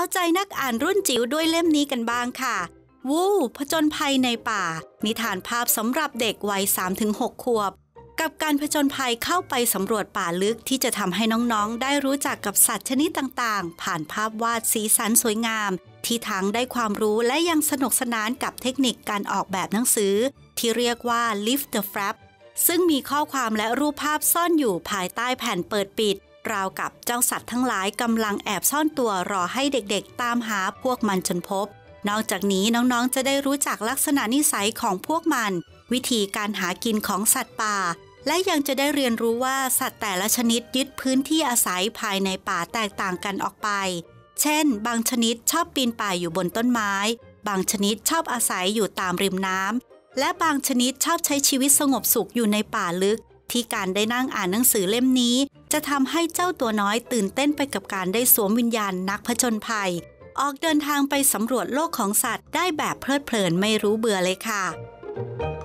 ใจนักอ่านรุ่นจิ๋วด้วยเล่มนี้กันบ้างค่ะวูผจญภัยในป่านิทานภาพสำหรับเด็กวัย 3-6 ขวบกับการผจญภัยเข้าไปสำรวจป่าลึกที่จะทำให้น้องๆได้รู้จักกับสัตว์ชนิดต่างๆผ่านภาพวาดสีสันสวยงามที่ทั้งได้ความรู้และยังสนุกสนานกับเทคนิคการออกแบบหนังสือที่เรียกว่า Lift the Flap ซึ่งมีข้อความและรูปภาพซ่อนอยู่ภายใต้แผ่นเปิดปิดราวกับเจ้าสัตว์ทั้งหลายกำลังแอบซ่อนตัวรอให้เด็กๆตามหาพวกมันจนพบนอกจากนี้น้องๆจะได้รู้จักลักษณะนิสัยของพวกมันวิธีการหากินของสัตว์ป่าและยังจะได้เรียนรู้ว่าสัตว์แต่ละชนิดยึดพื้นที่อาศัยภายในป่าแตกต่างกันออกไปเช่นบางชนิดชอบปีนป่ายอยู่บนต้นไม้บางชนิดชอบอาศัยอยู่ตามริมน้ำและบางชนิดชอบใช้ชีวิตสงบสุขอยู่ในป่าลึกที่การได้นั่งอ่านหนังสือเล่มนี้จะทำให้เจ้าตัวน้อยตื่นเต้นไปกับการได้สวมวิญญาณนักผจญภัยออกเดินทางไปสำรวจโลกของสัตว์ได้แบบเพลิดเพลินไม่รู้เบื่อเลยค่ะ